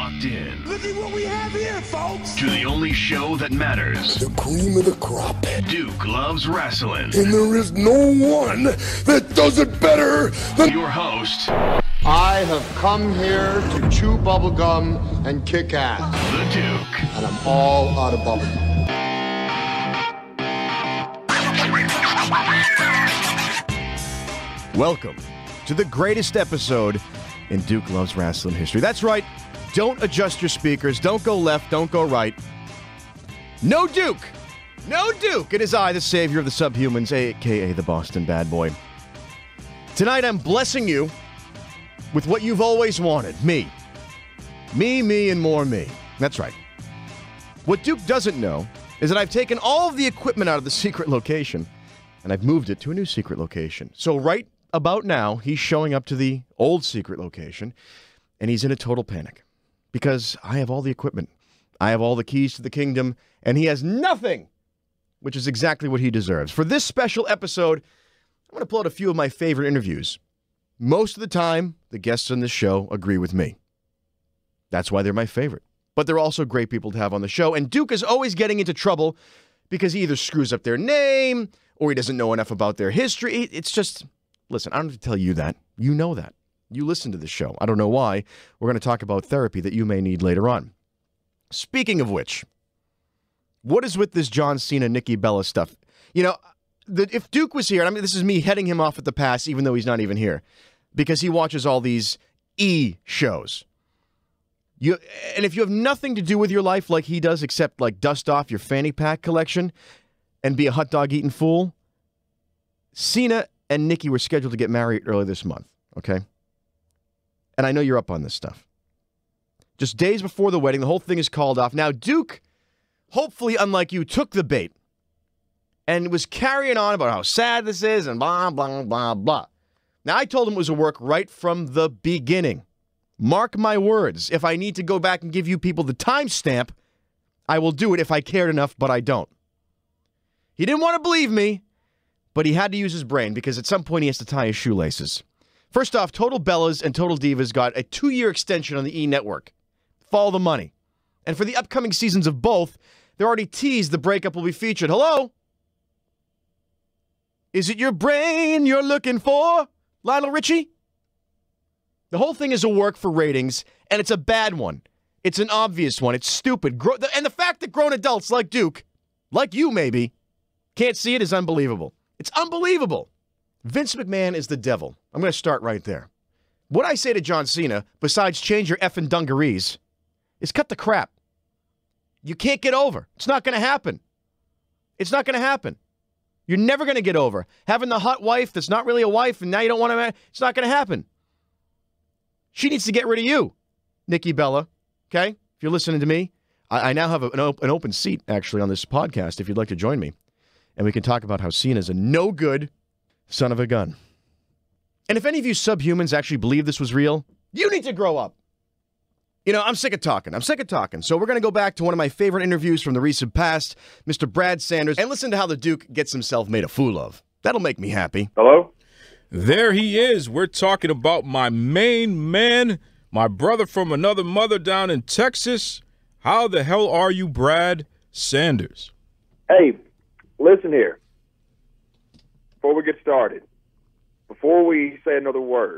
locked in. Look at what we have here, folks. To the only show that matters. The cream of the crop. Duke loves wrestling. And there is no one that does it better than your host. I have come here to chew bubblegum and kick ass. The Duke. And I'm all out of bubblegum. Welcome to the greatest episode in Duke Loves Wrestling history. That's right. Don't adjust your speakers. Don't go left. Don't go right. No Duke. No Duke. It is I, the savior of the subhumans, a.k.a. the Boston Bad Boy. Tonight I'm blessing you with what you've always wanted. Me. Me, and more me. That's right. What Duke doesn't know is that I've taken all of the equipment out of the secret location and I've moved it to a new secret location. So right about now, he's showing up to the old secret location, and he's in a total panic because I have all the equipment. I have all the keys to the kingdom, and he has nothing, which is exactly what he deserves. For this special episode, I'm going to pull out a few of my favorite interviews. Most of the time, the guests on this show agree with me. That's why they're my favorite. But they're also great people to have on the show, and Duke is always getting into trouble because he either screws up their name or he doesn't know enough about their history. It's just... Listen, I don't have to tell you that. You know that. You listen to the show. I don't know why. We're going to talk about therapy that you may need later on. Speaking of which, what is with this John Cena, Nikki Bella stuff? You know, if Duke was here, and I mean, this is me heading him off at the pass, even though he's not even here, because he watches all these shows. And if you have nothing to do with your life like he does, except like dust off your fanny pack collection and be a hot dog eating fool, Cena and Nikki were scheduled to get married early this month, okay? And I know you're up on this stuff. Just days before the wedding, the whole thing is called off. Now, Duke, hopefully, unlike you, took the bait and was carrying on about how sad this is and blah, blah, blah, blah. Now, I told him it was a work right from the beginning. Mark my words. If I need to go back and give you people the timestamp, I will do it if I cared enough, but I don't. He didn't want to believe me, but he had to use his brain because at some point he has to tie his shoelaces. First off, Total Bellas and Total Divas got a 2-year extension on the E! Network. Follow the money. And for the upcoming seasons of both, they're already teased the breakup will be featured. Hello? Is it your brain you're looking for, Lionel Richie? The whole thing is a work for ratings, and it's a bad one. It's an obvious one. It's stupid. And the fact that grown adults like Duke, like you maybe, can't see it is unbelievable. It's unbelievable. Vince McMahon is the devil. I'm going to start right there. What I say to John Cena, besides change your effing dungarees, is cut the crap. You can't get over. It's not going to happen. It's not going to happen. You're never going to get over. Having the hot wife that's not really a wife and now you don't want to... It's not going to happen. She needs to get rid of you, Nikki Bella. Okay? If you're listening to me, I now have an open seat, actually, on this podcast if you'd like to join me. And we can talk about how Cena's a no-good son of a gun. And if any of you subhumans actually believe this was real, you need to grow up. You know, I'm sick of talking. So we're going to go back to one of my favorite interviews from the recent past, Mr. Brad Sanders, and listen to how the Duke gets himself made a fool of. That'll make me happy. Hello? There he is. We're talking about my main man, my brother from another mother down in Texas. How the hell are you, Brad Sanders? Hey, listen here. Before we get started, before we say another word,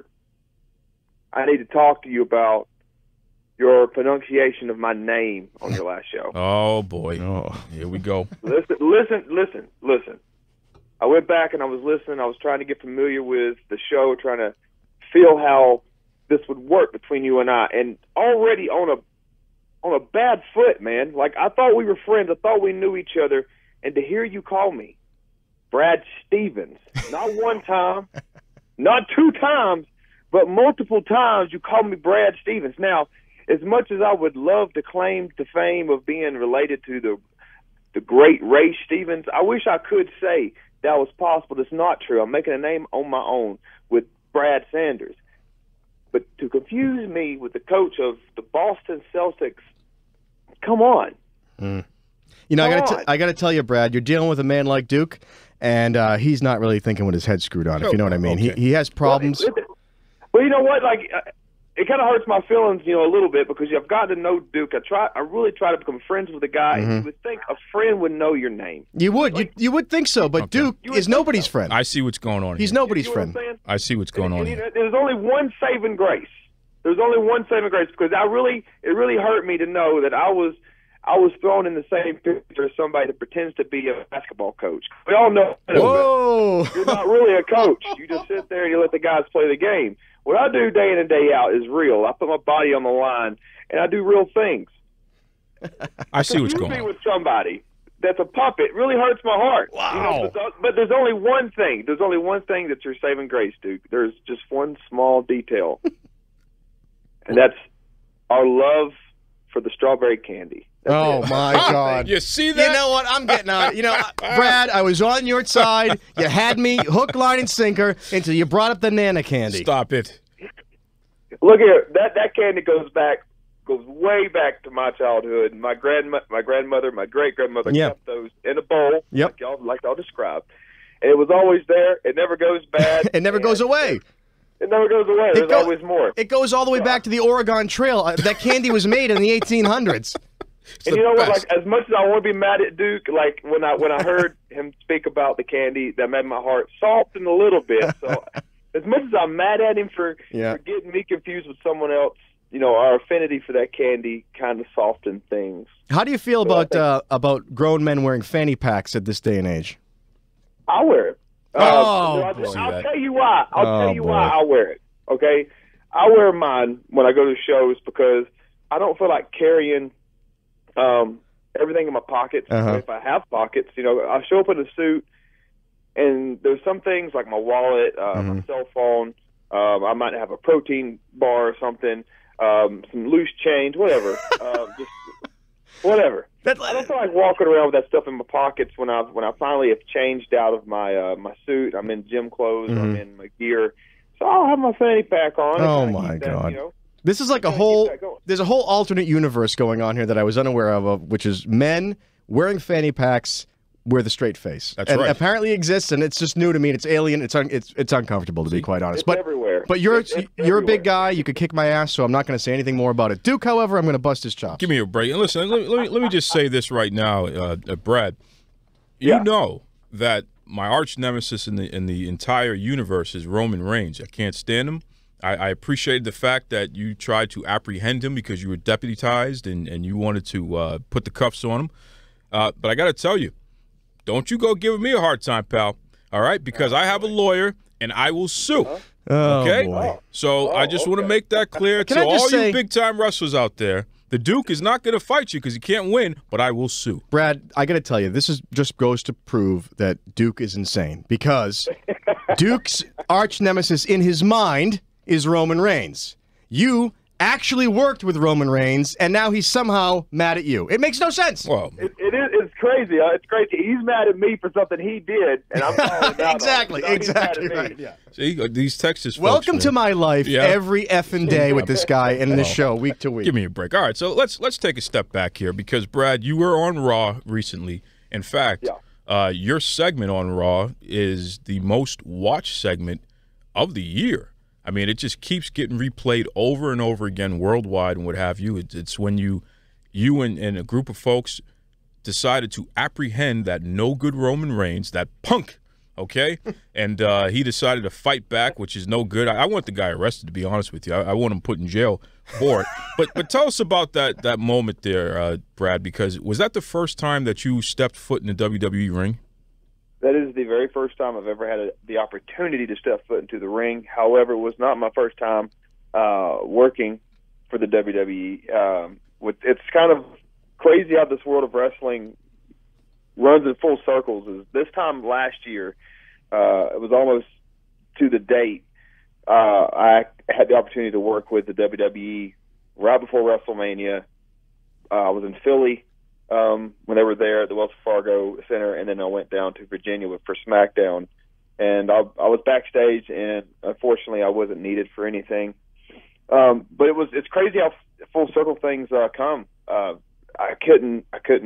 I need to talk to you about your pronunciation of my name on your last show. Oh, boy. Oh, here we go. Listen. I went back and I was listening. I was trying to get familiar with the show, trying to feel how this would work between you and I. And already on a bad foot, man. Like, I thought we were friends. I thought we knew each other. And to hear you call me Brad Stevens, not one time, not 2 times, but multiple times you call me Brad Stevens. Now, as much as I would love to claim the fame of being related to the great Ray Stevens, I wish I could say that was possible. It's not true. I'm making a name on my own with Brad Sanders. But to confuse me with the coach of the Boston Celtics, come on. You know, I got to tell you, Brad, you're dealing with a man like Duke, and he's not really thinking with his head screwed on, if you know what I mean. Okay. He has problems. Well, you know what? Like, it kind of hurts my feelings, a little bit because I've gotten to know Duke. I really try to become friends with the guy. And you would think a friend would know your name. You would. Like, you would think so, but Duke is nobody's friend. I see what's going on. He's nobody's friend. I see what's going on. There's only one saving grace. There's only one saving grace because it really hurt me to know that I was thrown in the same picture as somebody that pretends to be a basketball coach. We all know Whoa. You're not really a coach. You just sit there and you let the guys play the game. What I do day in and day out is real. I put my body on the line, and I do real things. I see what's going on. With somebody that's a puppet really hurts my heart. Wow. But there's only one thing. There's only one thing that's your saving grace, Duke. There's just one small detail, and that's our love for the strawberry candy. Oh, my God. You see that? You know what? I'm getting on it. Brad, I was on your side. You had me hook, line, and sinker until you brought up the Nana candy. Stop it. Look here. That candy goes way back to my childhood. My grandmother, my great-grandmother kept those in a bowl, like y'all described. And it was always there. It never goes bad. It never goes away. It never goes away. There's always more. It goes all the way back to the Oregon Trail. That candy was made in the 1800s. And you know what? Like, as much as I want to be mad at Duke, like when I heard him speak about the candy, that made my heart soften a little bit. So, as much as I'm mad at him for getting me confused with someone else, our affinity for that candy kind of softened things. How do you feel about grown men wearing fanny packs at this day and age? I wear it. I'll tell you why. I'll tell you why I wear it. Okay, I wear mine when I go to shows because I don't feel like carrying everything in my pockets. If I have pockets, I show up in a suit, and there's some things like my wallet, my cell phone. I might have a protein bar or something, some loose change, whatever. Just whatever. I don't feel like walking around with that stuff in my pockets when I finally have changed out of my my suit. I'm in gym clothes. I'm in my gear, so I'll have my fanny pack on. Oh my God. This is like there's a whole alternate universe going on here that I was unaware of, which is men wearing fanny packs with a straight face. That's right. Apparently exists, and it's just new to me. And it's alien. It's uncomfortable, to be quite honest. It's everywhere. But you're a big guy. You could kick my ass, so I'm not going to say anything more about it. Duke, however, I'm going to bust his chops. Give me a break. And listen, let me just say this right now, Brad. You know that my arch nemesis in the entire universe is Roman Reigns. I can't stand him. I appreciated the fact that you tried to apprehend him because you were deputized and you wanted to put the cuffs on him. But I got to tell you, don't you go giving me a hard time, pal. All right? Because I have a lawyer and I will sue. Okay? Boy. So I just want to make that clear to all you big-time wrestlers out there. The Duke is not going to fight you because he can't win, but I will sue. Brad, I got to tell you, this just goes to prove that Duke is insane because Duke's arch nemesis in his mind is Roman Reigns. You actually worked with Roman Reigns, and now he's somehow mad at you. It makes no sense. Well, it's crazy. It's crazy. He's mad at me for something he did, and I'm calling him out. Exactly right. Yeah. See, these Texas folks, welcome to my life every effing day with this guy and in this show week to week. Give me a break. All right, so let's take a step back here because, Brad, you were on Raw recently. In fact, your segment on Raw is the most watched segment of the year. I mean, it just keeps getting replayed over and over again worldwide and what have you. It's when you and a group of folks decided to apprehend that no-good Roman Reigns, that punk, okay? And he decided to fight back, which is no good. I want the guy arrested, to be honest with you. I want him put in jail for it. But tell us about that moment there, Brad, because was that the first time that you stepped foot in the WWE ring? That is the very first time I've ever had the opportunity to step foot into the ring. However, it was not my first time working for the WWE. It's kind of crazy how this world of wrestling runs in full circles. Is this time last year, it was almost to the date, I had the opportunity to work with the WWE right before WrestleMania. I was in Philly when they were there at the Wells Fargo Center, and then I went down to Virginia for SmackDown. And I was backstage, and unfortunately, I wasn't needed for anything. But it's crazy how full circle things come. I couldn't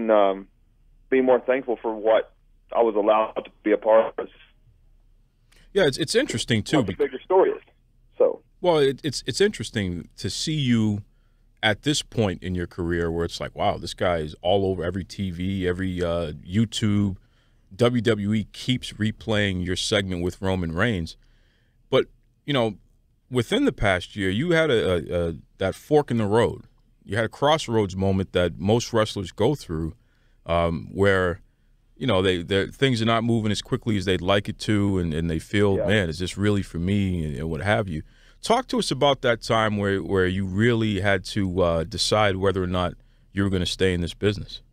be more thankful for what I was allowed to be a part of. Yeah, it's interesting too. What the bigger story is. So Well, it's interesting to see you at this point in your career where it's like, wow, this guy is all over every TV, every YouTube. WWE keeps replaying your segment with Roman Reigns. But, you know, within the past year, you had that fork in the road. You had a crossroads moment that most wrestlers go through where, you know, things are not moving as quickly as they'd like it to, and they feel, man, is this really for me, and what have you. Talk to us about that time where you really had to decide whether or not you were going to stay in this business.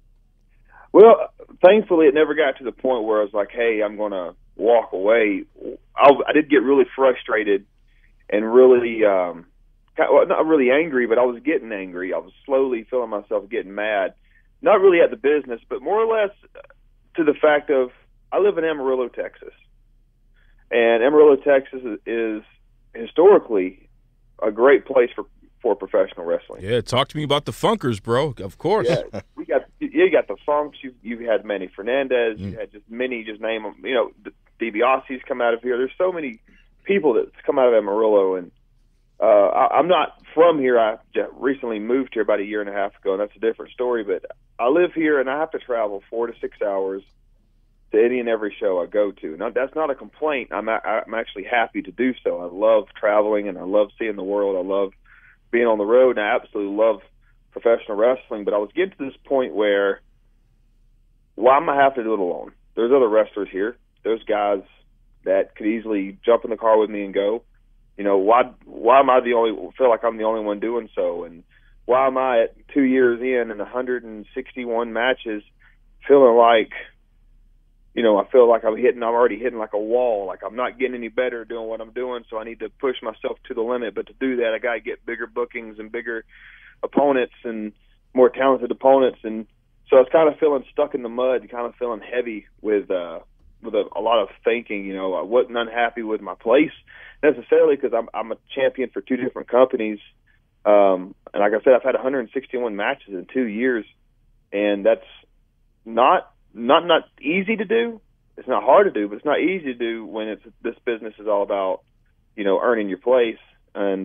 Well, thankfully, it never got to the point where I was like, hey, I'm going to walk away. I did get really frustrated and really, not really angry, but I was getting angry. I was slowly feeling myself getting mad, not really at the business, but more or less to the fact of I live in Amarillo, Texas. And Amarillo, Texas is historically a great place for professional wrestling. Yeah, talk to me about the Funkers, bro. Of course. Yeah, you got the Funks. You've had Manny Fernandez. You had just many. Just name them. You know, DiBiase's come out of here. There's so many people that's come out of Amarillo, and I'm not from here. I recently moved here about a year and a half ago, and that's a different story. But I live here, and I have to travel 4 to 6 hours to any and every show I go to. Now, that's not a complaint. I'm actually happy to do so. I love traveling, and I love seeing the world. I love being on the road, and I absolutely love professional wrestling. But I was getting to this point where, why am I have to do it alone? There's other wrestlers here. There's guys that could easily jump in the car with me and go. You know, why am I feel like I'm the only one doing so? And why am I at 2 years in 161 matches feeling like, you know, I feel like I'm already hitting like a wall, like I'm not getting any better doing what I'm doing, so I need to push myself to the limit. But to do that, I got to get bigger bookings and bigger opponents and more talented opponents. And so I was kind of feeling stuck in the mud, kind of feeling heavy with a lot of thinking. You know, I wasn't unhappy with my place necessarily because I'm a champion for 2 different companies. And like I said, I've had 161 matches in 2 years, and that's not easy to do. It's not hard to do, but it's not easy to do when this business is all about, you know, earning your place. And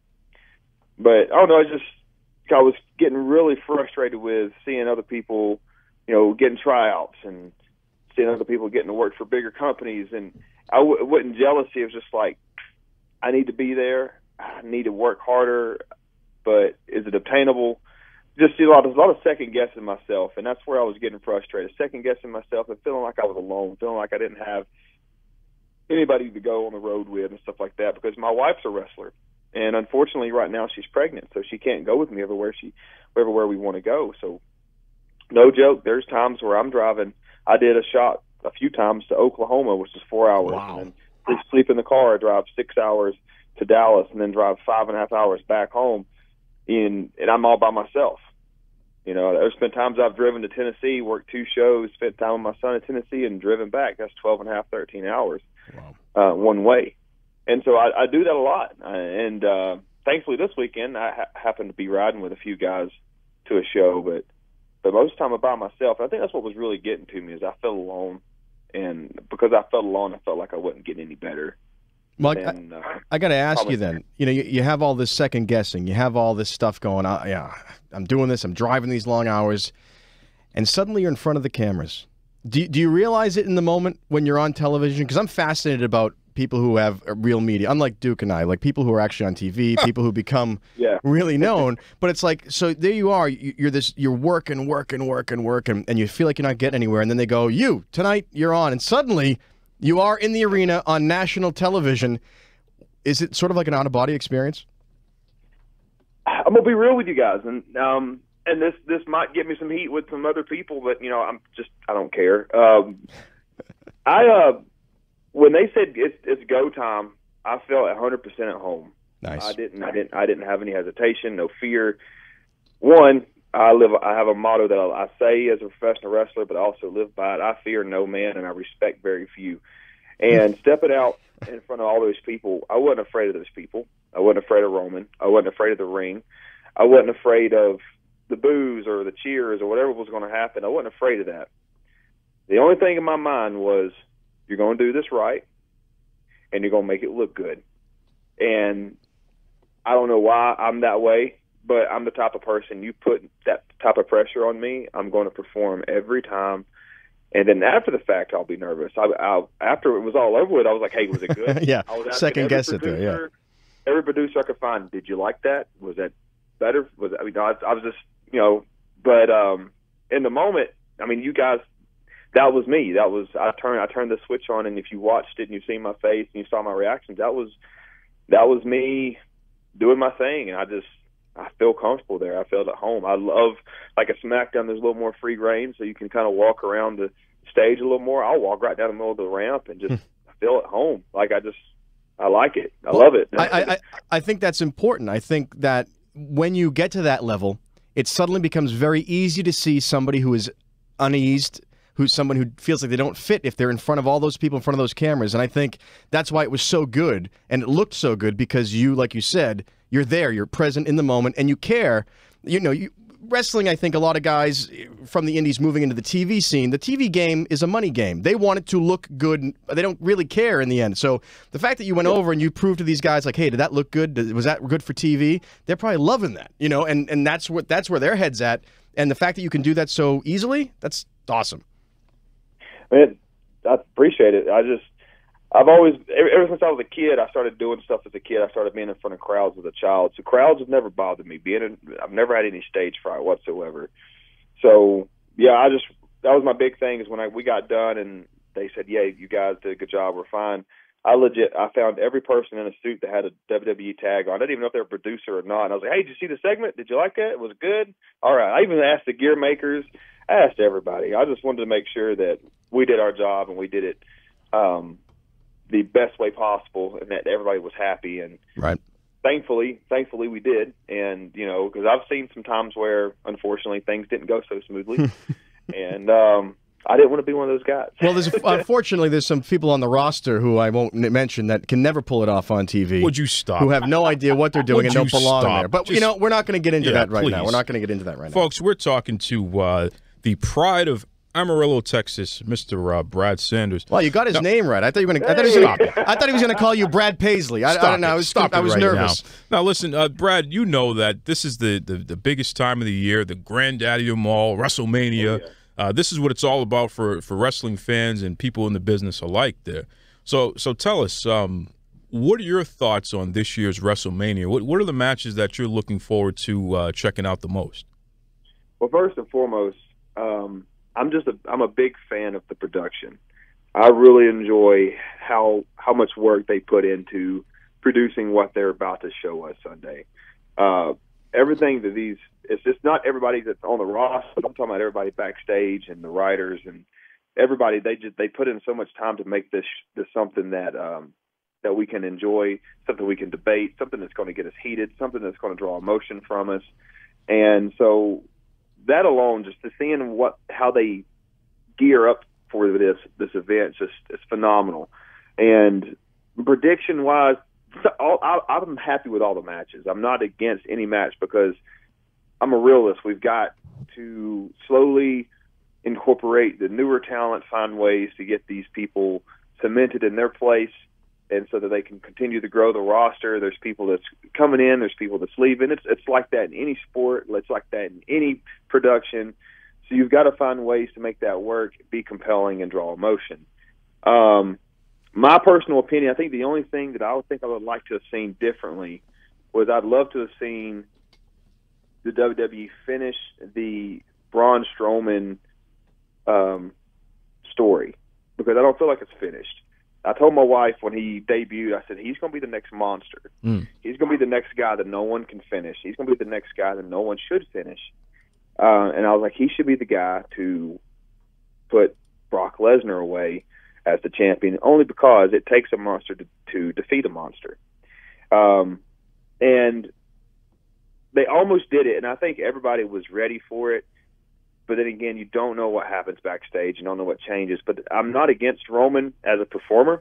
but I don't know, I was getting really frustrated with seeing other people, you know, getting tryouts and seeing other people getting to work for bigger companies. And I wasn't jealousy. It was just like, I need to be there. I need to work harder, but is it obtainable? Just a lot of second guessing myself, and that's where I was getting frustrated. Second guessing myself and feeling like I was alone, feeling like I didn't have anybody to go on the road with and stuff like that. Because my wife's a wrestler, and unfortunately, right now she's pregnant, so she can't go with me everywhere we want to go. So, no joke, there's times where I'm driving. I did a shot a few times to Oklahoma, which is 4 hours, and then sleep in the car, drive 6 hours to Dallas, and then drive 5.5 hours back home. And I'm all by myself. You know, there's been times I've driven to Tennessee, worked 2 shows, spent time with my son in Tennessee, and driven back. That's 12.5, 13 hours one way. And so I do that a lot. And thankfully this weekend I happened to be riding with a few guys to a show, but most of the time I'm by myself. I think that's what was really getting to me is I felt alone. And because I felt alone, I felt like I wasn't getting any better. Well, I got to ask you then. You know, you have all this second guessing. You have all this stuff going on. Yeah, I'm doing this. I'm driving these long hours, and suddenly you're in front of the cameras. Do you realize it in the moment when you're on television? Because I'm fascinated about people who have real media, unlike Duke and I, like people who are actually on TV, people who become really known. But it's like, so there you are. You're working, and you feel like you're not getting anywhere. And then they go, tonight you're on, and suddenly you are in the arena on national television. Is it sort of like an out-of-body experience? I'm gonna be real with you guys, and this might get me some heat with some other people, but you know, I don't care. When they said it's go time, I felt 100% at home. Nice. I didn't have any hesitation, no fear. One, I have a motto that I say as a professional wrestler, but I also live by it. I fear no man, and I respect very few. And stepping out in front of all those people, I wasn't afraid of those people. I wasn't afraid of Roman. I wasn't afraid of the ring. I wasn't afraid of the boos or the cheers or whatever was going to happen. I wasn't afraid of that. The only thing in my mind was, you're going to do this right, and you're going to make it look good. And I don't know why I'm that way, but I'm the type of person, you put that type of pressure on me, I'm going to perform every time. And then after the fact, I'll be nervous. After it was all over with, I was like, hey, was it good? Yeah, I was second guess it there, yeah. Every producer I could find, did you like that? Was that better? I was just, but in the moment, I mean, you guys, that was me. I turned the switch on, and if you watched it and you seen my face and you saw my reactions, that was me doing my thing, and I feel comfortable there. I felt at home. I love, like a SmackDown, there's a little more free reign, so you can kind of walk around the stage a little more. I'll walk right down the middle of the ramp and just feel at home. Like I like it. I love it. I think that's important. I think that when you get to that level, it suddenly becomes very easy to see somebody who is uneased, who's someone who feels like they don't fit if they're in front of all those people in front of those cameras. And I think that's why it was so good, and it looked so good, because you, like you said, you're there, you're present in the moment, and you care. Wrestling, I think a lot of guys from the indies moving into the TV scene, the TV game is a money game. They want it to look good. They don't really care in the end. So the fact that you went over and you proved to these guys, like, hey, did that look good? Was that good for TV? They're probably loving that, and that's where their head's at. And the fact that you can do that so easily, that's awesome. Man, I appreciate it. I've always, ever since I was a kid, I started doing stuff as a kid. I started being in front of crowds as a child. So crowds have never bothered me. I've never had any stage fright whatsoever. So, yeah, that was my big thing, is when we got done and they said, yeah, you guys did a good job, we're fine. I found every person in a suit that had a WWE tag on. I didn't even know if they were a producer or not. And I was like, hey, did you see the segment? Did you like that? It was good? All right. I even asked the gear makers. I asked everybody. I just wanted to make sure that we did our job and we did it the best way possible, and that everybody was happy. And right. Thankfully we did. And, because I've seen some times where, unfortunately, things didn't go so smoothly. And I didn't want to be one of those guys. Well, unfortunately, there's some people on the roster who I won't mention that can never pull it off on TV. Would you stop? Who have no idea what they're doing and don't belong there. But, we're not going to get into that right please. now. We're not going to get into that right now. Folks, we're talking to the pride of Amarillo, Texas, Mr. Brad Sanders. Well, you got his name right. I thought you were going to. I thought he was going to call you Brad Paisley. I don't know. I was nervous. Now, listen, Brad. You know that this is the biggest time of the year, the granddaddy of them all, WrestleMania. Oh, yeah. This is what it's all about for wrestling fans and people in the business alike. There. So tell us, what are your thoughts on this year's WrestleMania? What are the matches that you're looking forward to checking out the most? Well, first and foremost, I'm a big fan of the production. I really enjoy how much work they put into producing what they're about to show us Sunday. Everything that it's just not everybody that's on the roster. I'm talking about everybody backstage and the writers and everybody. They put in so much time to make this something that we can enjoy, something we can debate, something that's going to get us heated, something that's going to draw emotion from us. And so that alone, just to seeing how they gear up for this event, it's phenomenal. And prediction wise, I'm happy with all the matches. I'm not against any match because I'm a realist. We've got to slowly incorporate the newer talent, find ways to get these people cemented in their place, and so that they can continue to grow the roster. There's people that's coming in, there's people that's leaving. It's like that in any sport. It's like that in any production. So you've got to find ways to make that work, be compelling, and draw emotion. My personal opinion, I think the only thing that I would like to have seen differently was I'd love to have seen the WWE finish the Braun Strowman story, because I don't feel like it's finished. I told my wife when he debuted, I said, he's going to be the next monster. He's going to be the next guy that no one can finish. He's going to be the next guy that no one should finish. And I was like, he should be the guy to put Brock Lesnar away as the champion, only because it takes a monster to defeat a monster. And they almost did it, and I think everybody was ready for it. But then again, you don't know what happens backstage. You don't know what changes. But I'm not against Roman as a performer.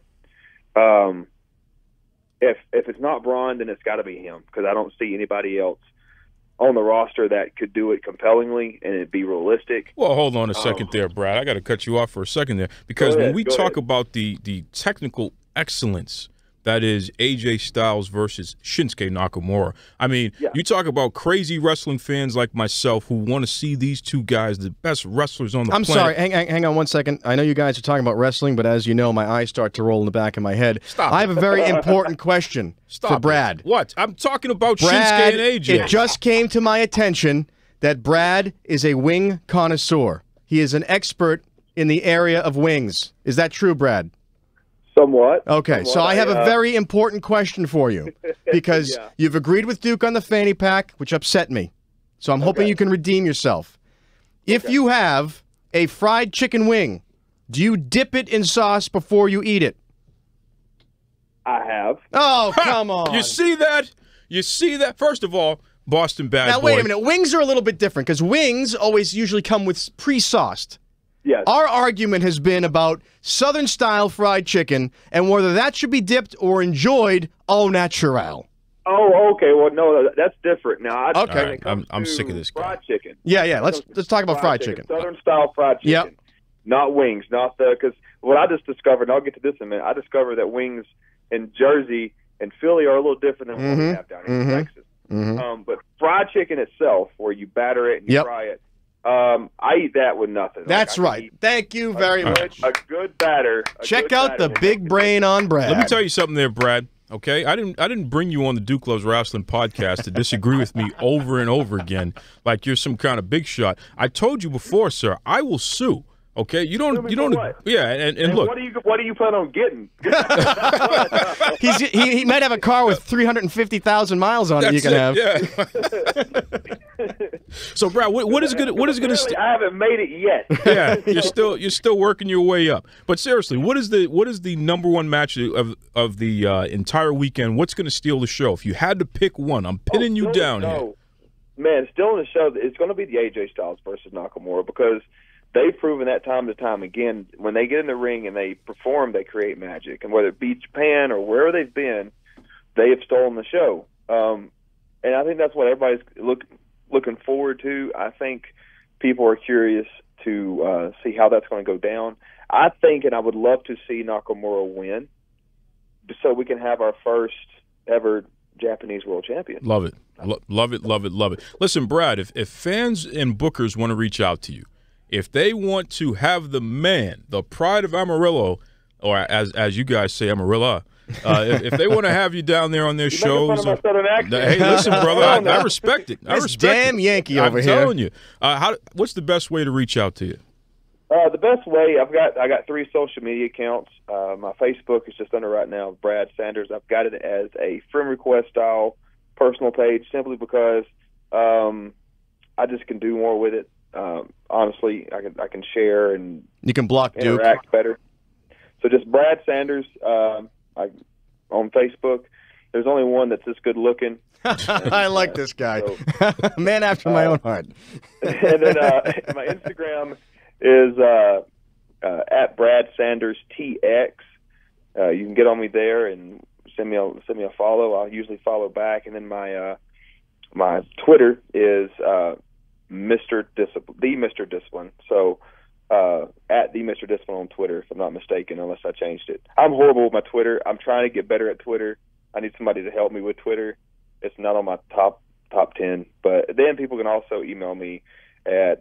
If it's not Braun, then it's got to be him, because I don't see anybody else on the roster that could do it compellingly and it'd be realistic. Well, hold on a second there, Brad. I got to cut you off for a second there, because when we talk about the technical excellence That is AJ Styles versus Shinsuke Nakamura. I mean, you talk about crazy wrestling fans like myself who want to see these two guys, the best wrestlers on the planet. I'm sorry, hang on one second. I know you guys are talking about wrestling, but as you know, my eyes start to roll in the back of my head. I have a very important question for Brad. What? I'm talking about Brad, Shinsuke and AJ. It just came to my attention that Brad is a wing connoisseur. He is an expert in the area of wings. Is that true, Brad? Somewhat. Okay, so I have a very important question for you because you've agreed with Duke on the fanny pack, which upset me. So I'm hoping you can redeem yourself. If you have a fried chicken wing, do you dip it in sauce before you eat it? I have. Oh, come on. You see that? You see that? First of all, Boston bad Now, boy. wait a minute. Wings are a little bit different because wings always usually come with pre-sauced. Yes. Our argument has been about Southern-style fried chicken and whether that should be dipped or enjoyed au naturel. Oh, okay. Well, no, that's different. Now, Okay. I'm sick of this guy. Fried chicken. Yeah. Let's talk about fried chicken. Southern-style fried chicken. Yep. Not wings. Not because what I just discovered, and I'll get to this in a minute, I discovered that wings in Jersey and Philly are a little different than what we have down here in Texas. But fried chicken itself, where you batter it and you fry it, I eat that with nothing. That's right. Thank you very much. A good batter. Check out the big brain on Brad. Let me tell you something there, Brad. Okay, I didn't bring you on the Duke Loves Wrestling podcast to disagree with me over and over again like you're some kind of big shot. I told you before, sir, I will sue. Okay, you don't. Yeah, and look. What do you plan on getting? he might have a car with 350,000 miles on it. You can have. Yeah. So, Brad, what is going to? I haven't made it yet. Yeah, you're still working your way up. But seriously, what is the number one match of the entire weekend? What's going to steal the show? If you had to pick one, I'm pinning you down here. Man, still in the show, it's going to be the AJ Styles versus Nakamura because they've proven that time to time again. When they get in the ring and they perform, they create magic. And whether it be Japan or wherever they've been, they have stolen the show. And I think that's what everybody's looking forward to. I think people are curious to see how that's going to go down. I think, and I would love to see Nakamura win so we can have our first ever Japanese world champion. Love it. Love it, love it, love it. Listen, Brad, if fans and bookers want to reach out to you, if they want to have the man, the pride of Amarillo, or as you guys say, Amarilla, if they want to have you down there on their shows, fun of my southern accent. Hey, listen, brother, I respect it. I respect damn it. Yankee over here. I'm telling you. What's the best way to reach out to you? The best way, I got 3 social media accounts. My Facebook is just under right now, Brad Sanders. I've got it as a friend request style personal page simply because I just can do more with it. Honestly, I can share and you can block Duke. Interact better. So just Brad Sanders on Facebook. There's only one that's this good looking. I like this guy. So, man after my own heart. And then my Instagram is at Brad Sanders TX. You can get on me there and send me a follow. I'll usually follow back. And then my Twitter is Mr. Discipline. So at the Mr. Discipline on Twitter, if I'm not mistaken, unless I changed it. I'm horrible with my Twitter. I'm trying to get better at Twitter. I need somebody to help me with Twitter. It's not on my top 10. But then people can also email me at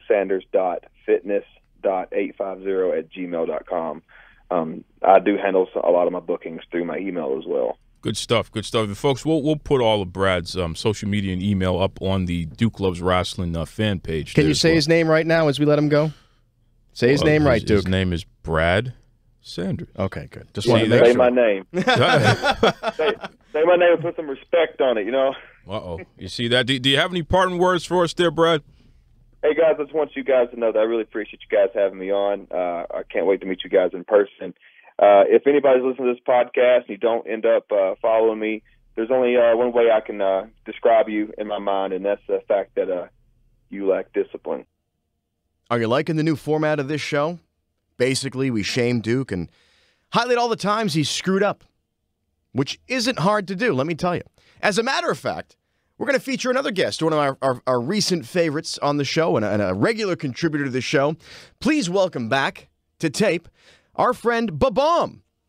sanders.fitness.850@gmail.com. I do handle a lot of my bookings through my email as well. Good stuff, good stuff. And folks, we'll put all of Brad's social media and email up on the Duke Loves Wrestling fan page. Can you say his name right now as we let him go? Say his name right, Duke. His name is Brad Sanders. Okay, good. Just want to make sure. Say my name. Say my name and put some respect on it, you know? Uh-oh. You see that? Do you have any parting words for us there, Brad? Hey, guys, I just want you guys to know that I really appreciate you guys having me on. I can't wait to meet you guys in person. If anybody's listening to this podcast and you don't end up following me, there's only one way I can describe you in my mind, and that's the fact that you lack discipline. Are you liking the new format of this show? Basically, we shame Duke and highlight all the times he's screwed up, which isn't hard to do, let me tell you. As a matter of fact, we're going to feature another guest, one of our recent favorites on the show and a regular contributor to the show. Please welcome back to tape our friend Babomb.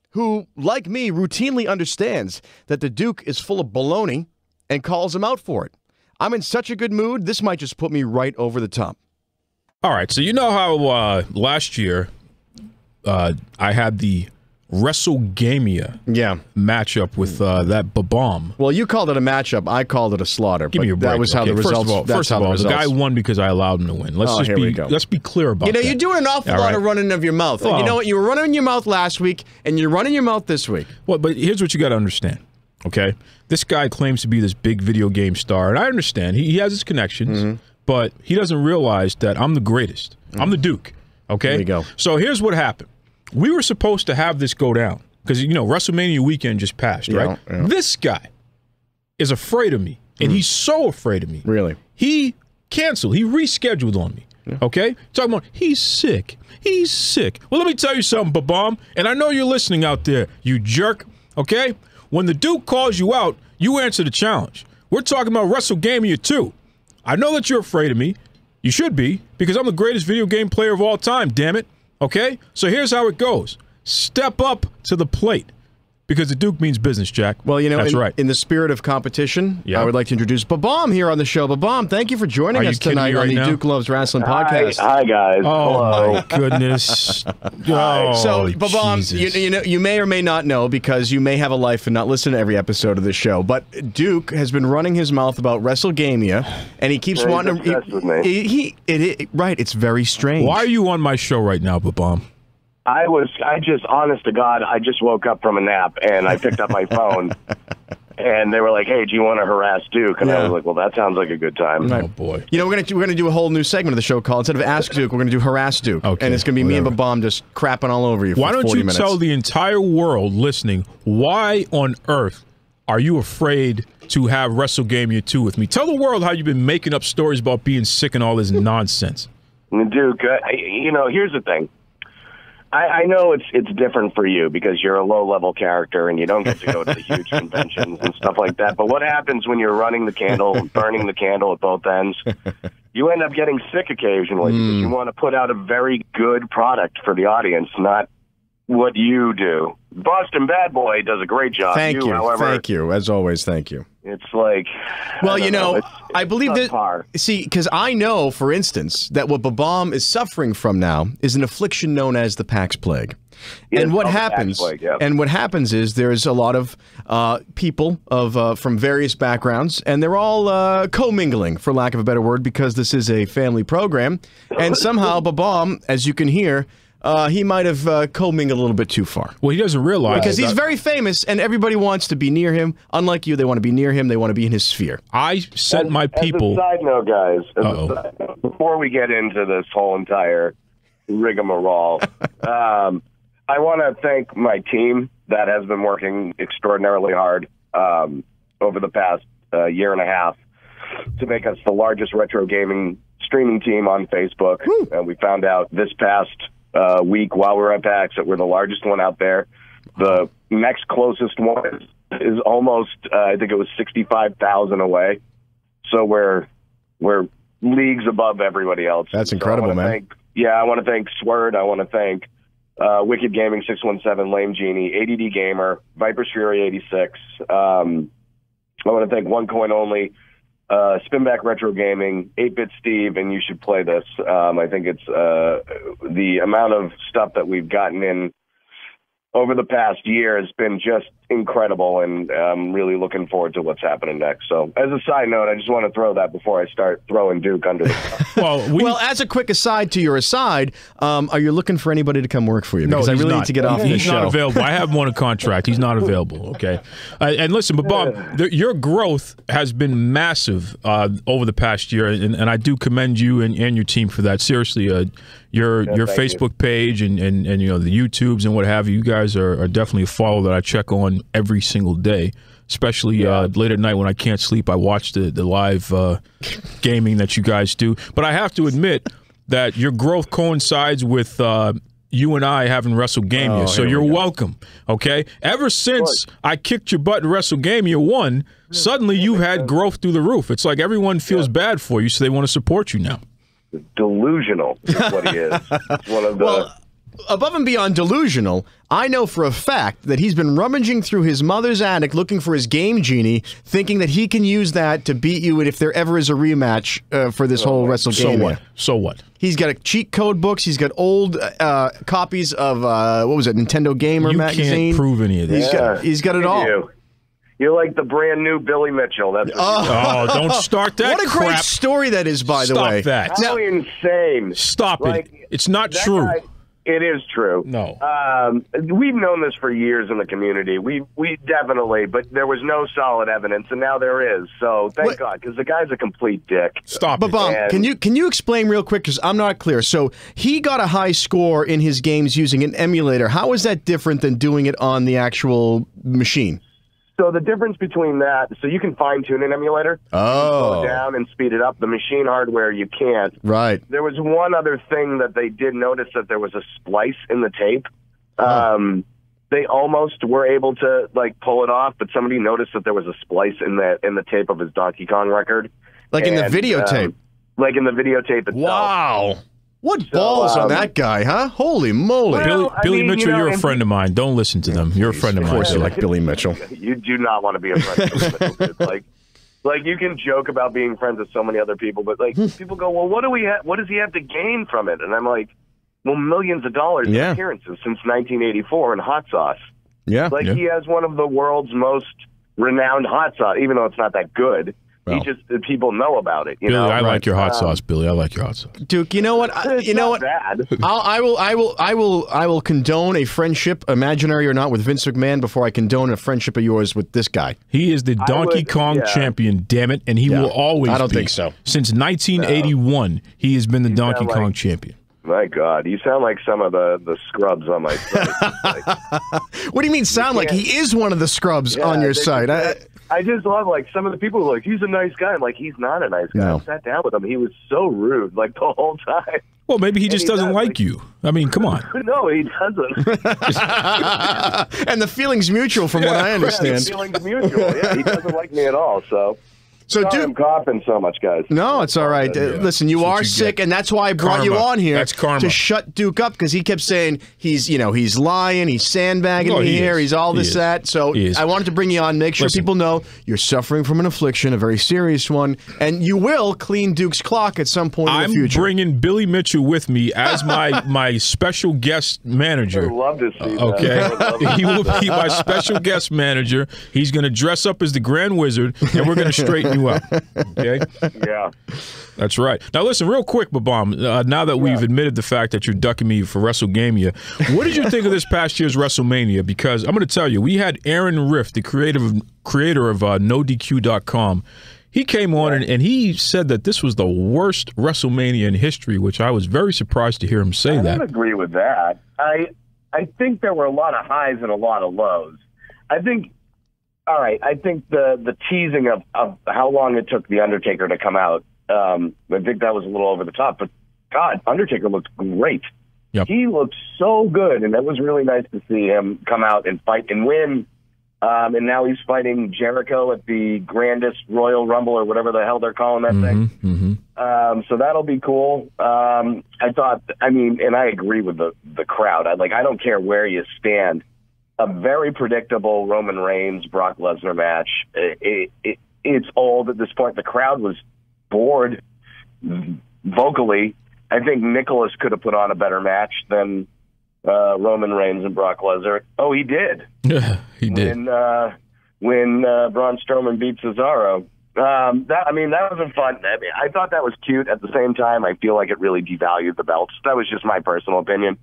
who, like me, routinely understands that the Duke is full of baloney and calls him out for it. I'm in such a good mood, this might just put me right over the top. All right, so you know how last year I had the WrestleGamia matchup with that Babomb. Well, you called it a matchup. I called it a slaughter. Give me a break. That was how the results. First of all, the guy won because I allowed him to win. Let's be clear about that. You're doing an awful lot of running of your mouth. And you know what? You were running your mouth last week, and you're running your mouth this week. Well, but here's what you got to understand. Okay, this guy claims to be this big video game star, and I understand he has his connections, but he doesn't realize that I'm the greatest. I'm the Duke. Okay, there you go. So here's what happened. We were supposed to have this go down because, WrestleMania weekend just passed, right? Yeah. This guy is afraid of me, and he's so afraid of me. Really? He canceled. He rescheduled on me, okay? Talking about he's sick. He's sick. Well, let me tell you something, Babomb, and I know you're listening out there, you jerk, okay? When the Duke calls you out, you answer the challenge. We're talking about WrestleGamia 2. I know that you're afraid of me. You should be, because I'm the greatest video game player of all time, damn it. Okay? So here's how it goes. Step up to the plate. Because the Duke means business, Jack. Well, that's right. In the spirit of competition, I would like to introduce Babomb here on the show. Babomb, thank you for joining us tonight on the Duke Loves Wrestling podcast. Hi, guys. Oh, hello. my goodness. So, Babomb, you may or may not know, because you may have a life and not listen to every episode of this show, but Duke has been running his mouth about WrestleGamia, and he keeps wanting to... Right, it's very strange. Why are you on my show right now, Babomb? Honest to God, I just woke up from a nap, and I picked up my phone, and they were like, hey, do you want to harass Duke? And I was like, well, that sounds like a good time. Oh, boy. We're gonna do a whole new segment of the show called, instead of Ask Duke, we're going to do Harass Duke. Okay, and it's going to be me and Babomb just crapping all over you for 40 minutes. Why don't you tell the entire world listening, why on earth are you afraid to have WrestleGamia 2 with me? Tell the world how you've been making up stories about being sick and all this nonsense. Duke, here's the thing. I know it's different for you because you're a low-level character and you don't get to go to the huge conventions and stuff like that. But what happens when you're running the candle, burning the candle at both ends? You end up getting sick occasionally because you want to put out a very good product for the audience, not what you do. Boston Bad Boy does a great job. Thank you. However, thank you. As always, thank you. It's like, well, I believe that. See, because I know, for instance, that what Babomb is suffering from now is an affliction known as the Pax Plague. Yes, and what happens? And what happens is there's a lot of people from various backgrounds, and they're all commingling, for lack of a better word, because this is a family program. And somehow, Babomb, as you can hear, he might have commingled a little bit too far. Well, he doesn't realize because he's very famous, and everybody wants to be near him. Unlike you, they want to be near him. They want to be in his sphere. I sent my people. As a side note, guys, before we get into this whole entire rigmarole, I want to thank my team that has been working extraordinarily hard over the past year and a half to make us the largest retro gaming streaming team on Facebook. And we found out this past week while we were at PAX that we're the largest one out there. The next closest one is almost, I think it was 65,000 away. So we're leagues above everybody else. That's incredible, man. I want to thank Swerd. I want to thank Wicked Gaming 617, Lame Genie, ADD Gamer, Viper's Fury 86. I want to thank One Coin Only, Spinback Retro Gaming, 8-Bit Steve, and You Should Play This. I think it's the amount of stuff that we've gotten in over the past year has been just incredible, and I'm really looking forward to what's happening next. So, as a side note, I just want to throw that before I start throwing Duke under the bus. Well, as a quick aside to your aside, are you looking for anybody to come work for you? Because no, I really not. need to get off the show. He's not available. I have him on a contract. He's not available, okay? And listen, but Bob, your growth has been massive over the past year, and I do commend you and your team for that. Seriously, your Facebook page and the YouTubes and what have you, you guys are definitely a follow that I check on every single day, especially late at night when I can't sleep. I watch the live gaming that you guys do. But I have to admit that your growth coincides with you and I having WrestleGamia, so you're welcome, okay? Ever since I kicked your butt in WrestleGamia 1, suddenly you've had growth through the roof. It's like everyone feels bad for you, so they want to support you now. Delusional is what he is. It's one of the above and beyond delusional, I know for a fact that he's been rummaging through his mother's attic looking for his Game Genie, thinking that he can use that to beat you if there ever is a rematch for this whole WrestleGamia. So what? He's got cheat code books. He's got old copies of, what was it, Nintendo Gamer magazine. You can't prove any of this. He's got it all. You're like the brand new Billy Mitchell. That's don't start that. What a crap. great story that is, by the way. Stop that. How insane. Stop it. It's not true. It is true. No. We've known this for years in the community. We definitely, but there was no solid evidence, and now there is. So thank God, because the guy's a complete dick. Stop it. Babomb, can you explain real quick, because I'm not clear. So he got a high score in his games using an emulator. How is that different than doing it on the actual machine? So the difference between that, so you can fine-tune an emulator. Slow it down and speed it up. The machine hardware, you can't. Right. There was one other thing that they did notice, that there was a splice in the tape. They almost were able to pull it off, but somebody noticed that there was a splice in the tape of his Donkey Kong record. In the videotape? Like in the videotape itself. Wow. What balls on that guy, huh? Holy moly. Billy Mitchell, you're a friend of mine. Don't listen to them. You're a friend of mine. Of course you like Billy Mitchell. You do not want to be a friend of Billy Mitchell. Like you can joke about being friends with so many other people, but people go, well, what does he have to gain from it? And I'm like, well, millions of dollars in appearances since 1984 in hot sauce. Yeah. He has one of the world's most renowned hot sauce, even though it's not that good. Well, people know about it. Billy, I like your hot sauce, Billy. I like your hot sauce. Duke, you know what? Bad. I will condone a friendship, imaginary or not, with Vince McMahon before I condone a friendship of yours with this guy. He is the Donkey Kong champion, damn it, and he will always be. I don't think so. Since 1981, he has been the Donkey Kong champion. My God, you sound like some of the scrubs on my site. What do you mean sound like? He is one of the scrubs on your site. I just love, some of the people who are like, he's a nice guy. I'm like, he's not a nice guy. No. I sat down with him. He was so rude, the whole time. Well, maybe he just doesn't like you. I mean, come on. No, he doesn't. And the feeling's mutual from what I understand. The feeling's mutual. Yeah, he doesn't like me at all, So Duke, I'm coughing so much, guys. No, it's all right. Listen, you are sick, and that's why I brought you on here to shut Duke up, because he kept saying he's lying, he's sandbagging me here, he's all this, that. So I wanted to bring you on, make sure people know you're suffering from an affliction, a very serious one, and you will clean Duke's clock at some point in the future. I'm bringing Billy Mitchell with me as my special guest manager. I'd love to see that. Okay, he will be my special guest manager. He's going to dress up as the Grand Wizard, and we're going to straighten you up. Okay? Yeah. That's right. Now, listen, real quick, Babomb, now that we've admitted the fact that you're ducking me for WrestleGamia, what did you think of this past year's WrestleMania? Because I'm going to tell you, we had Aaron Riff, the creator of NoDQ.com. He came on and he said that this was the worst WrestleMania in history, which I was very surprised to hear him say that. I don't agree with that. I think there were a lot of highs and a lot of lows. I think the teasing of how long it took The Undertaker to come out, I think that was a little over the top. But, God, Undertaker looked great. Yep. He looked so good, and it was really nice to see him come out and fight and win. And now he's fighting Jericho at the grandest Royal Rumble or whatever the hell they're calling that thing. So that'll be cool. I agree with the crowd. I don't care where you stand. A very predictable Roman Reigns Brock Lesnar match. It's old at this point. The crowd was bored vocally. I think Nicholas could have put on a better match than Roman Reigns and Brock Lesnar. Oh, he did. Yeah, he did. When Braun Strowman beat Cesaro. That wasn't fun. I thought that was cute. At the same time, I feel like it really devalued the belts. That was just my personal opinion.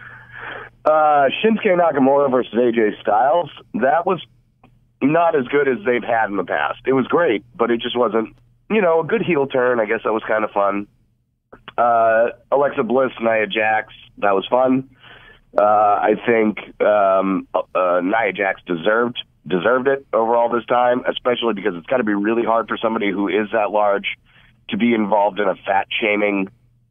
Shinsuke Nakamura versus AJ Styles, that was not as good as they've had in the past. It was great, but it just wasn't, a good heel turn. I guess that was kind of fun. Alexa Bliss, Nia Jax, that was fun. I think Nia Jax deserved it overall this time, especially because it's got to be really hard for somebody who is that large to be involved in a fat-shaming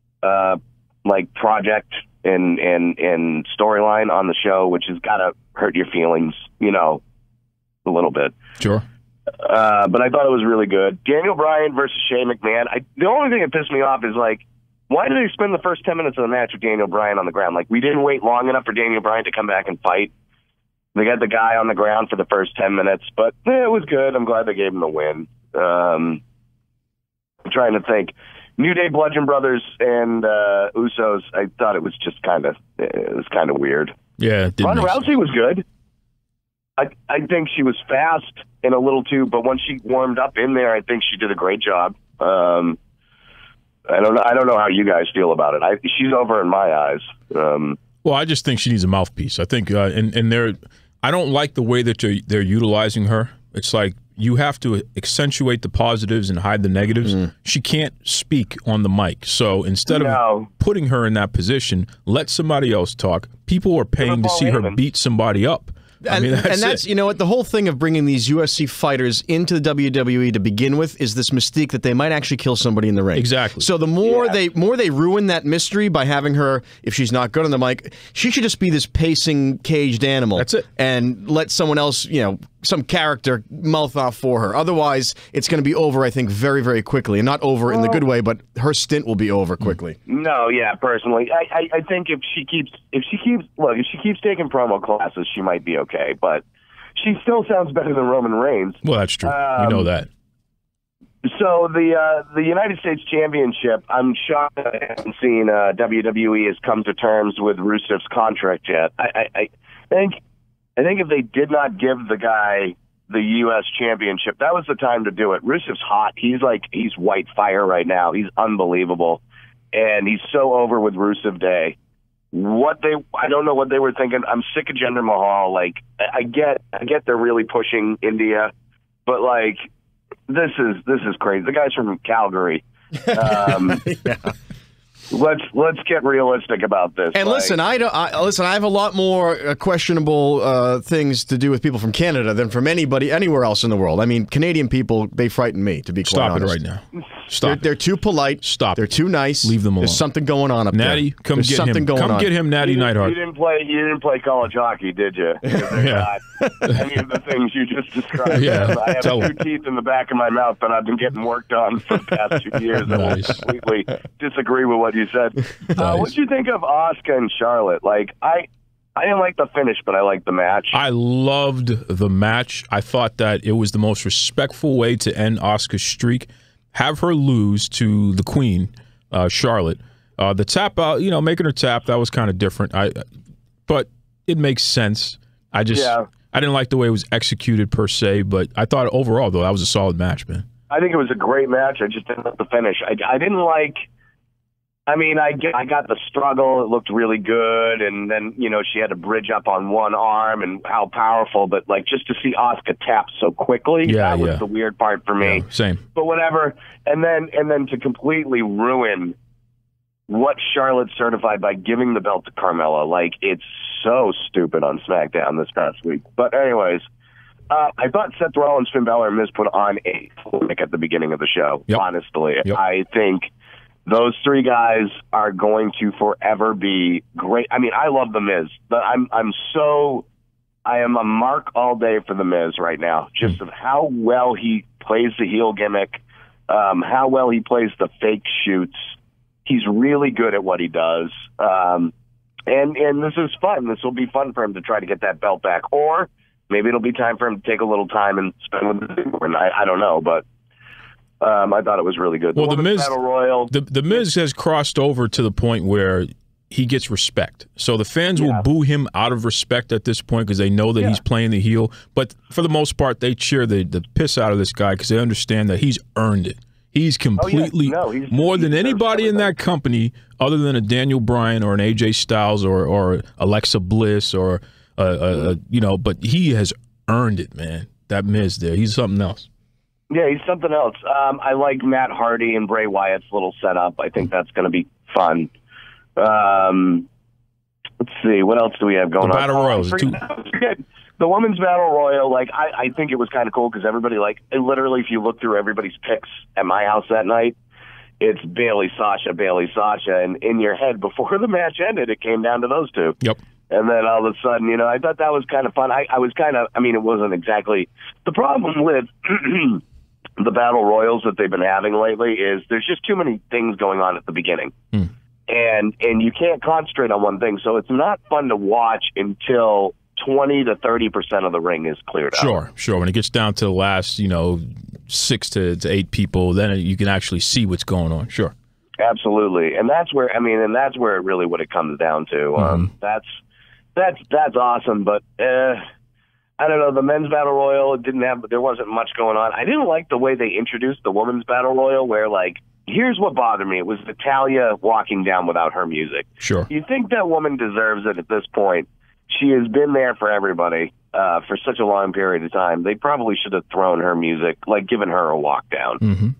project and storyline on the show, which has got to hurt your feelings, a little bit. Sure. But I thought it was really good. Daniel Bryan versus Shane McMahon. The only thing that pissed me off is why did they spend the first 10 minutes of the match with Daniel Bryan on the ground? Like, we didn't wait long enough for Daniel Bryan to come back and fight. They got the guy on the ground for the first 10 minutes, but it was good. I'm glad they gave him the win. I'm trying to think. New Day, Bludgeon Brothers, and Usos, I thought it was just kind of weird. Yeah, Ronda Rousey was good. I think she was fast and a little too, but once she warmed up in there, I think she did a great job. I don't know how you guys feel about it. She's over in my eyes. Well, I just think she needs a mouthpiece. I think, I don't like the way that they're utilizing her. It's like you have to accentuate the positives and hide the negatives. She can't speak on the mic. So instead of putting her in that position, let somebody else talk. People are paying to see her beat somebody up. That's you know what, the whole thing of bringing these UFC fighters into the WWE to begin with is this mystique that they might actually kill somebody in the ring. Exactly. So the more they ruin that mystery by having her, if she's not good on the mic, she should just be this pacing caged animal. That's it. And let someone else, some character mouth off for her. Otherwise, it's going to be over, I think, very, very quickly. And not over in the good way, but her stint will be over quickly. No, yeah, personally, I think if she keeps taking promo classes, she might be okay. But she still sounds better than Roman Reigns. Well, that's true. You know that. So the United States Championship, I'm shocked that I haven't seen WWE has come to terms with Rusev's contract yet. I think if they did not give the guy the U.S. Championship, that was the time to do it. Rusev's hot. He's white fire right now. He's unbelievable. And he's so over with Rusev Day. I don't know what they were thinking. I'm sick of Jinder Mahal. Like, I get they're really pushing India, but like, this is crazy. The guy's from Calgary. Let's get realistic about this. And listen, I have a lot more questionable things to do with people from Canada than from anybody anywhere else in the world. I mean, Canadian people, they frighten me, to be quite honest. Stop it right now. Stop. They're too polite. Stop. They're too nice. Leave them alone. There's something going on up Natty, there. come get him. Come get him, Natty Neidhart. You didn't play college hockey, did you? Yeah. Any of the things you just described. Yeah. I have two teeth in the back of my mouth that I've been getting worked on for the past 2 years. Nice. I completely disagree with what you said. What did you think of Asuka and Charlotte? Like, I didn't like the finish, but I liked the match. I loved the match. I thought that it was the most respectful way to end Asuka's streak. Have her lose to the Queen, Charlotte. The tap out, making her tap, that was kind of different. But it makes sense. I didn't like the way it was executed per se, but I thought overall, though, that was a solid match, man. I think it was a great match. I just didn't like the finish. I didn't like... I mean, I got the struggle. It looked really good. And then, she had a bridge up on one arm and how powerful. But, like, just to see Asuka tap so quickly, that was the weird part for me. Yeah, same. But whatever. And then to completely ruin what Charlotte certified by giving the belt to Carmella. Like, it's so stupid on SmackDown this past week. But anyways, I thought Seth Rollins, Finn Balor, and Miz put on a clinic at the beginning of the show, honestly. Yep. I think... those three guys are going to forever be great. I mean, I love The Miz. I am a mark all day for The Miz right now, just of how well he plays the heel gimmick, how well he plays the fake shoots. He's really good at what he does. And this is fun. This will be fun for him to try to get that belt back. Or maybe it'll be time for him to take a little time and spend with the I don't know, but... I thought it was really good. Well, the Miz, Battle Royal. The Miz has crossed over to the point where he gets respect. So the fans will boo him out of respect at this point because they know that he's playing the heel. But for the most part, they cheer the piss out of this guy because they understand that he's earned it. He's completely more than anybody in that company, other than a Daniel Bryan or an AJ Styles or Alexa Bliss or but he has earned it, man. That Miz there, he's something else. Yeah, he's something else. I like Matt Hardy and Bray Wyatt's little setup. I think that's going to be fun. Let's see. What else do we have going on? Battle Royals. The Women's Battle Royal, I think it was kind of cool because everybody, literally, if you look through everybody's picks at my house that night, it's Bayley, Sasha. And in your head, before the match ended, it came down to those two. Yep. And then all of a sudden, I thought that was kind of fun. It wasn't exactly... The problem with... the battle royals that they've been having lately is there's just too many things going on at the beginning. And you can't concentrate on one thing. So it's not fun to watch until 20 to 30% of the ring is cleared out. Sure. When it gets down to the last, 6 to 8 people, then you can actually see what's going on. Sure. Absolutely. And that's where, that's where really what it comes down to. That's awesome. But, I don't know, the men's battle royal there wasn't much going on. I didn't like the way they introduced the women's battle royal where, like, here's what bothered me. It was Natalya walking down without her music. Sure. You think that woman deserves it at this point? She has been there for everybody for such a long period of time. They probably should have thrown her music, like given her a walk down.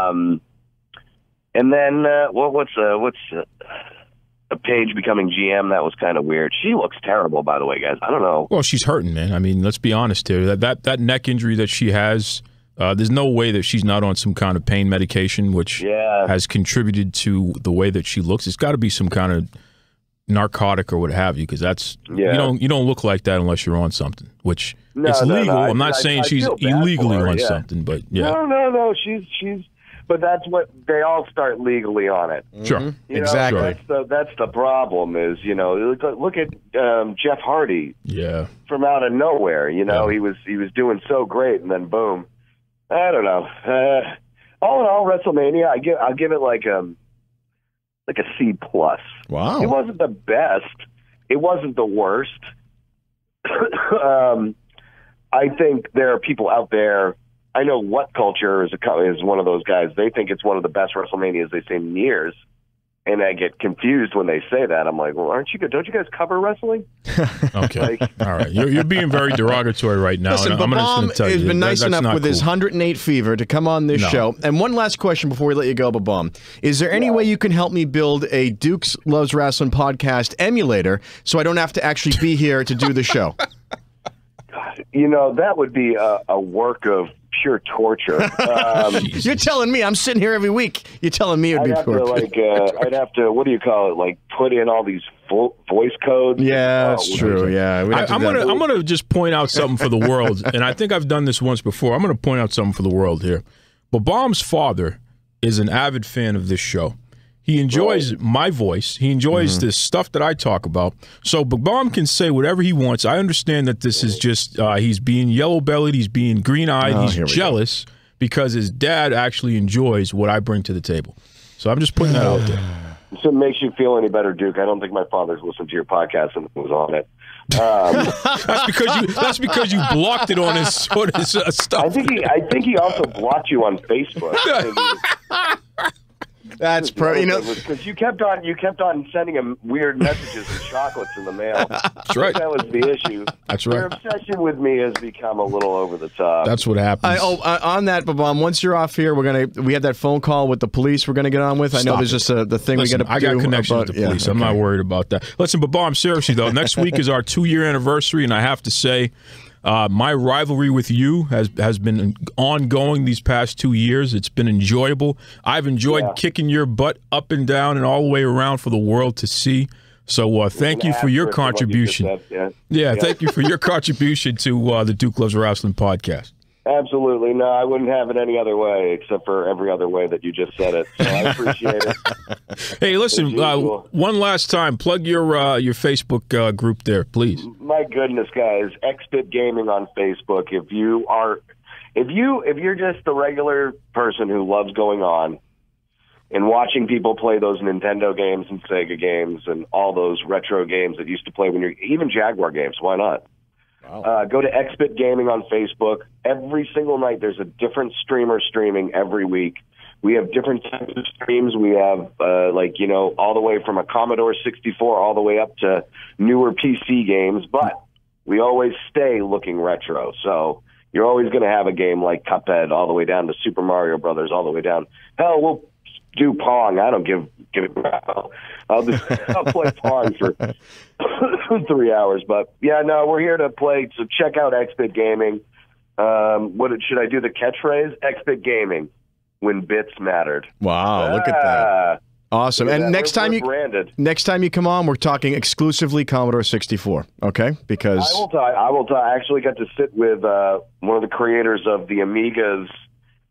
And then what's Paige becoming GM? That was kind of weird. She looks terrible, by the way, guys. I don't know. Well, she's hurting, man. I mean, let's be honest here. That neck injury that she has, there's no way that she's not on some kind of pain medication, which has contributed to the way that she looks. It's got to be some kind of narcotic or what have you, because that's you don't look like that unless you're on something, which it's legal. No. I'm not saying she's illegally on something, but no, she's. But that's what they all start legally on it. Sure, exactly. That's the problem. Is look at Jeff Hardy. Yeah, from out of nowhere. He was doing so great, and then boom. I don't know. All in all, WrestleMania, I'll give it like a C+. Wow. It wasn't the best. It wasn't the worst. I think there are people out there. I know What Culture is one of those guys. They think it's one of the best WrestleManias they've seen in years. And I get confused when they say that. I'm like, well, don't you guys cover wrestling? Okay. All right. You're being very derogatory right now. Listen, Babomb has been nice enough with his 108 fever to come on this show. And one last question before we let you go, Babomb. Is there any way you can help me build a Dukes Loves Wrestling podcast emulator so I don't have to actually be here to do the show? That would be a work of pure torture. You're telling me I'm sitting here every week. You're telling me it'd be torture. I'd have to, what do you call it? Like put in all these voice codes. Yeah, that's true. Yeah, I'm gonna just point out something for the world, and I think I've done this once before. I'm gonna point out something for the world here. Babomb's father is an avid fan of this show. He enjoys my voice. He enjoys the stuff that I talk about. So Babomb can say whatever he wants. I understand that this is just, he's being yellow-bellied, he's being green-eyed, he's jealous because his dad actually enjoys what I bring to the table. So I'm just putting that out there. So it makes you feel any better, Duke. I don't think my father's listened to your podcast and was on it. That's because you blocked it on his stuff. I think he also blocked you on Facebook. That's because you kept on sending him weird messages and chocolates in the mail. That's right. That was the issue. That's right. Your obsession with me has become a little over the top. That's what happens. On that, Babomb, once you're off here, we have that phone call with the police we're gonna get on with. I know there's just the thing we got to do. I got connections with the police. I'm not worried about that. Listen, Babomb, seriously though, next week is our 2-year anniversary, and I have to say, my rivalry with you has been ongoing these past 2 years. It's been enjoyable. I've enjoyed kicking your butt up and down and all the way around for the world to see. So thank you for your contribution. Thank you for your contribution to the Duke Loves Wrestling podcast. Absolutely. No, I wouldn't have it any other way except for every other way that you just said it. So I appreciate it. Hey, listen, one last time, plug your Facebook group there, please. My goodness, guys, XBit Gaming on Facebook. If you're just the regular person who loves going on and watching people play those Nintendo games and Sega games and all those retro games that used to play even Jaguar games, why not? Wow. Go to XBit Gaming on Facebook. Every single night there's a different streamer streaming every week. We have different types of streams. We have, all the way from a Commodore 64 all the way up to newer PC games, but we always stay looking retro. So you're always going to have a game like Cuphead all the way down to Super Mario Brothers all the way down. Hell, we'll do Pong. I don't give it crap. I'll play Pong for 3 hours. But, yeah, no, we're here to play. So check out XBit Gaming. Should I do the catchphrase? XBit Gaming, when bits mattered. Wow, look at that. Awesome. And next time you come on, we're talking exclusively Commodore 64, okay? Because I will talk. I actually got to sit with one of the creators of the Amiga's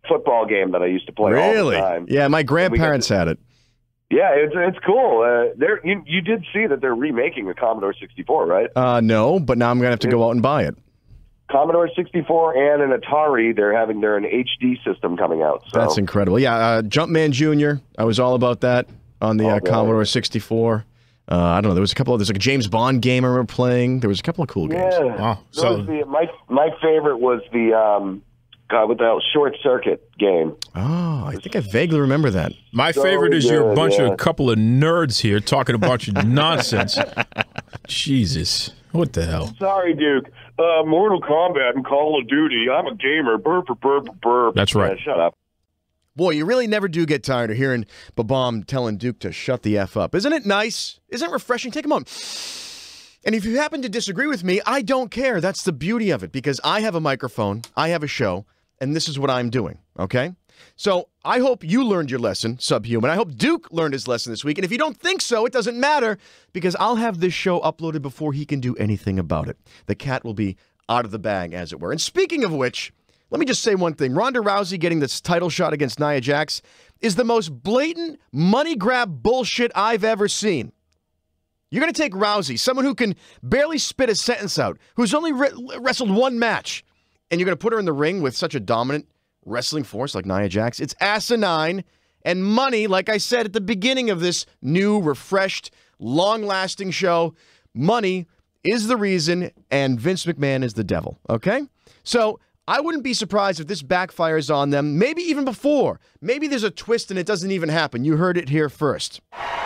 football game that I used to play all the time. Yeah, my grandparents had it. Yeah, it's cool. You did see that they're remaking the Commodore 64, right? No, but now I'm going to have to go out and buy it. Commodore 64 and an Atari, they're an HD system coming out. So. That's incredible. Yeah, Jumpman Jr., I was all about that on the Commodore 64. I don't know, there's like a James Bond game I remember playing. There was a couple of cool games. Yeah. Wow. So my favorite was the with the Short Circuit game. Oh, I think I vaguely remember that. My favorite is your bunch of couple of nerds here talking a bunch of nonsense. Jesus. What the hell? Sorry, Duke. Mortal Kombat and Call of Duty. I'm a gamer. Burp, burp, burp, burp. That's right. Shut up. Boy, you really never do get tired of hearing Babomb telling Duke to shut the F up. Isn't it nice? Isn't it refreshing? Take a moment. And if you happen to disagree with me, I don't care. That's the beauty of it, because I have a microphone, I have a show, and this is what I'm doing, okay? So I hope you learned your lesson, Subhuman. I hope Duke learned his lesson this week. And if you don't think so, it doesn't matter, because I'll have this show uploaded before he can do anything about it. The cat will be out of the bag, as it were. And speaking of which, let me just say one thing. Ronda Rousey getting this title shot against Nia Jax is the most blatant money grab bullshit I've ever seen. You're going to take Rousey, someone who can barely spit a sentence out, who's only wrestled one match, and you're going to put her in the ring with such a dominant wrestling force like Nia Jax. It's asinine, and money, like I said at the beginning of this new, refreshed, long-lasting show, money is the reason, and Vince McMahon is the devil, okay? So I wouldn't be surprised if this backfires on them, maybe even before. Maybe there's a twist and it doesn't even happen. You heard it here first.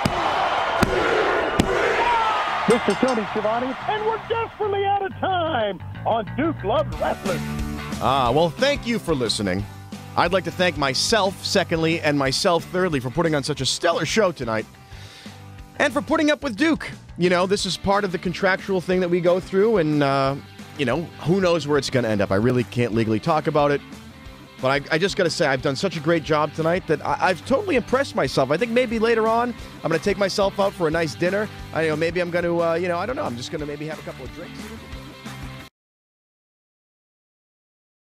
Mr. Tony Schiavone, and we're desperately out of time on Duke Loves Wrestling. Well, thank you for listening. I'd like to thank myself, secondly, and myself, thirdly, for putting on such a stellar show tonight. And for putting up with Duke. You know, this is part of the contractual thing that we go through, and, you know, who knows where it's going to end up. I really can't legally talk about it. But I just got to say, I've done such a great job tonight that I've totally impressed myself. I think maybe later on, I'm going to take myself out for a nice dinner. Maybe I'm going to, I don't know. I'm just going to maybe have a couple of drinks.